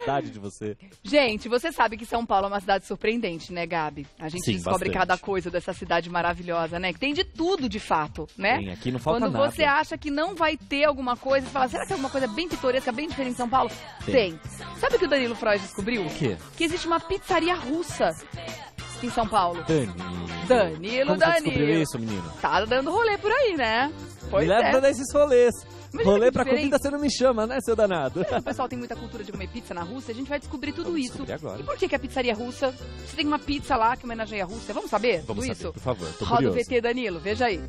saudade de você. Gente, você sabe que São Paulo é uma cidade surpreendente, né, Gabi? A gente descobre cada coisa dessa cidade maravilhosa, né? Que tem de tudo, de fato, né? Tem, aqui não falta nada. Quando você acha que não vai ter alguma coisa, você fala, será que é alguma coisa bem pitoresca, bem diferente de São Paulo? Tem. Sabe o que o Danilo Freud descobriu? O quê? Que existe uma pizzaria russa em São Paulo. Danilo. Como você descobriu isso, menino? Tá dando rolê por aí, né? Pois me leva nesses rolês. Imagina rolê pra comida você não me chama, né, seu danado? O pessoal tem muita cultura de comer pizza na Rússia, a gente vai descobrir tudo isso. Agora. E por que a pizzaria russa? Você tem uma pizza lá que homenageia a Rússia. Vamos saber tudo isso? Por favor, tô Roda curioso. o VT, Danilo, veja aí.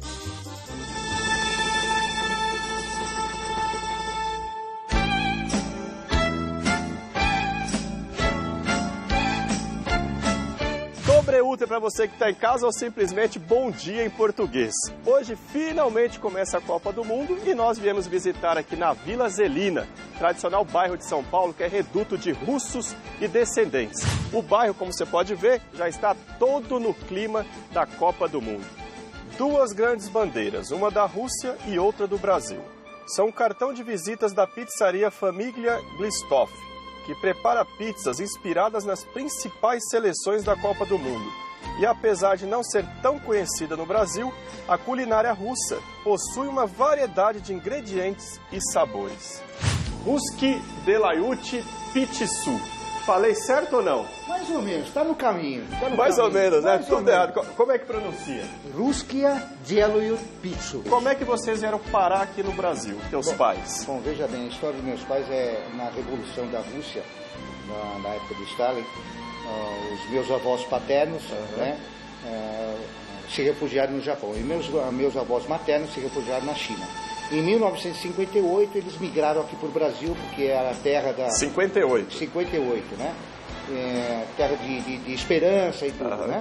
Dobre ultra para você que está em casa ou simplesmente bom dia em português. Hoje finalmente começa a Copa do Mundo e nós viemos visitar aqui na Vila Zelina, tradicional bairro de São Paulo que é reduto de russos e descendentes. O bairro, como você pode ver, já está todo no clima da Copa do Mundo. Duas grandes bandeiras, uma da Rússia e outra do Brasil. São o cartão de visitas da pizzaria Família Glistov, que prepara pizzas inspiradas nas principais seleções da Copa do Mundo. E apesar de não ser tão conhecida no Brasil, a culinária russa possui uma variedade de ingredientes e sabores. Ruski Delayut Pitsu. Falei certo ou não? Mais ou menos, está no caminho. Mais ou menos, né? Tudo errado. Como é que pronuncia? Ruskia Delayut Pitsu. Como é que vocês vieram parar aqui no Brasil, teus pais? Bom, veja bem, a história dos meus pais é na Revolução da Rússia, na época do Stalin. Os meus avós paternos né, se refugiaram no Japão e meus avós maternos se refugiaram na China. Em 1958 eles migraram aqui para o Brasil, porque era a terra da... 58. 58, né? Terra de esperança e tudo, né?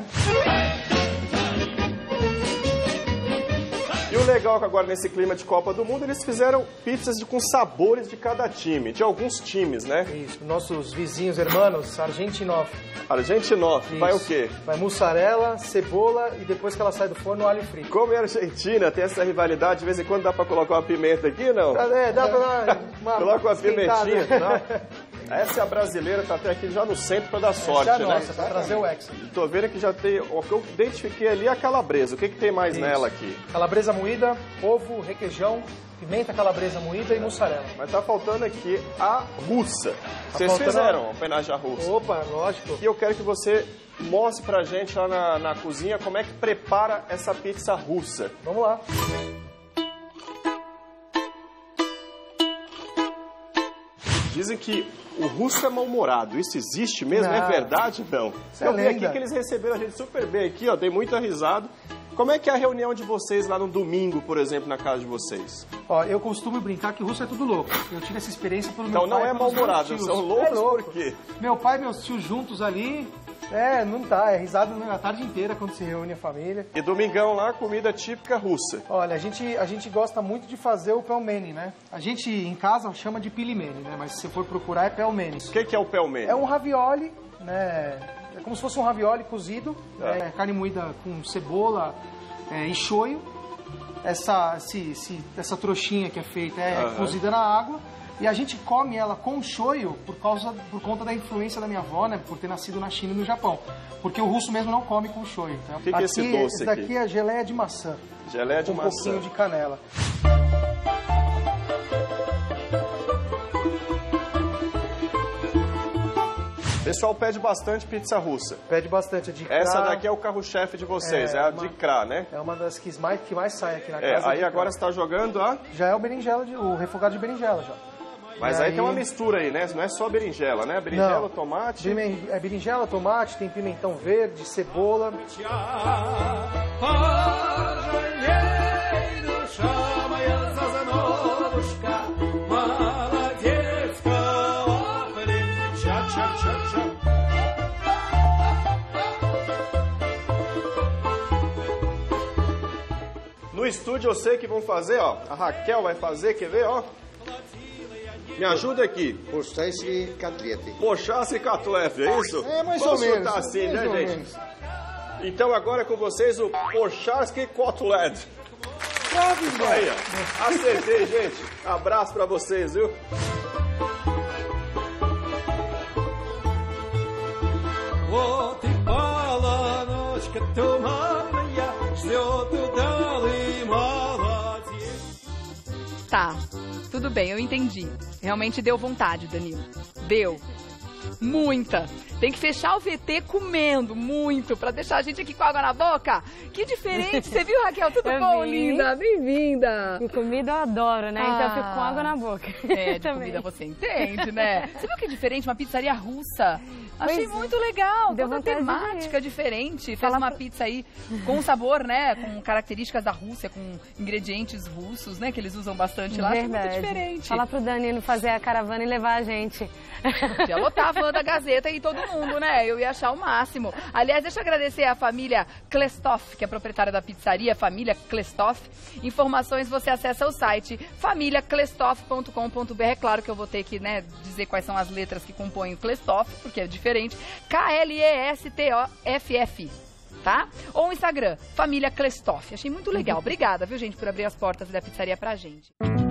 E o legal é que agora, nesse clima de Copa do Mundo, eles fizeram pizzas com sabores de cada time, de alguns times, né? Isso, nossos vizinhos, irmãos, Argentinov. Argentinov, vai o quê? Vai mussarela, cebola e depois que ela sai do forno, alho frito. Como é a Argentina, tem essa rivalidade, de vez em quando dá pra colocar uma pimenta aqui, não? Dá pra dar uma coloca uma pimentinha, não? Essa é a brasileira, tá até aqui já no centro pra dar sorte, essa é a né? nossa, pra trazer o Hexa. Tô vendo que já tem, o que eu identifiquei ali é a calabresa. O que tem mais nela aqui? Calabresa moída, ovo, requeijão, pimenta calabresa moída e mussarela. Mas tá faltando aqui a russa. Vocês fizeram uma homenagem à russa. Opa, lógico. E eu quero que você mostre pra gente lá na cozinha como é que prepara essa pizza russa. Vamos lá. Dizem que o russo é mal-humorado. Isso existe mesmo? É verdade? Não. Eu vi aqui que eles receberam a gente super bem aqui, ó. Dei muita risada. Como é que é a reunião de vocês lá no domingo, por exemplo, na casa de vocês? Ó, eu costumo brincar que o russo é tudo louco. Eu tive essa experiência pelo meu pai. Então não é mal-humorado, são loucos por quê? Meu pai e meus tios juntos ali... não tá. É risada a tarde inteira quando se reúne a família. E domingão lá, comida típica russa. Olha, a gente gosta muito de fazer o pelmeni, né? A gente em casa chama de pilimeni, né? Mas se você for procurar é pelmeni. O que é o pelmeni? É um ravioli, né? É como se fosse um ravioli cozido, carne moída com cebola e shoyu. Essa trouxinha que é feita é cozida na água. E a gente come ela com shoyu por conta da influência da minha avó, né? Por ter nascido na China e no Japão. Porque o russo mesmo não come com shoyu. Então, o que é esse doce aqui? Esse daqui é geleia de maçã. Geleia de maçã. Um pouquinho de canela. O pessoal pede bastante pizza russa. Pede bastante, a de Kra. Essa daqui é o carro-chefe de vocês, é a de Kra, né? É uma das que mais sai aqui na casa. Aí agora você está jogando a... Já é o berinjela, o refogado de berinjela já. Mas aí tem uma mistura aí, né? Não é só berinjela, né? Berinjela, tomate... É berinjela, tomate, tem pimentão verde, cebola... No estúdio eu sei que vão fazer, ó. A Raquel vai fazer, quer ver, ó? Me ajuda aqui. Pochasse Catlete. Pochasse Catlete, é isso? É, mais Vamos ou menos. Vamos assim, né, gente? Menos. Então agora é com vocês o Pochasse Catlete. Aí, ó. Acertei, gente. Abraço pra vocês, viu? Tá, tudo bem, eu entendi. Realmente deu vontade, Danilo. Deu. Muita. Tem que fechar o VT comendo muito pra deixar a gente aqui com água na boca. Que diferente. Você viu, Raquel? Tudo bom, linda? Bem-vinda. E comida eu adoro, né? Então eu fico com água na boca. É, de comida você entende, né? Você viu que é diferente? Uma pizzaria russa. Achei muito legal. Toda uma temática diferente. Fez uma pizza aí com sabor, né? Com características da Rússia, com ingredientes russos, né? Que eles usam bastante lá. Achei muito diferente. Fala pro Danilo fazer a caravana e levar a gente. Já lotar a van da Gazeta e todo mundo, né? Eu ia achar o máximo. Aliás, deixa eu agradecer a família Klestoff, que é proprietária da pizzaria, família Klestoff. Informações você acessa o site familiaklestoff.com.br. É claro que eu vou ter que, né, dizer quais são as letras que compõem o Klestoff, porque é diferente. Klestoff, tá? Ou o Instagram, família Klestoff. Achei muito legal. Obrigada, viu, gente, por abrir as portas da pizzaria pra gente.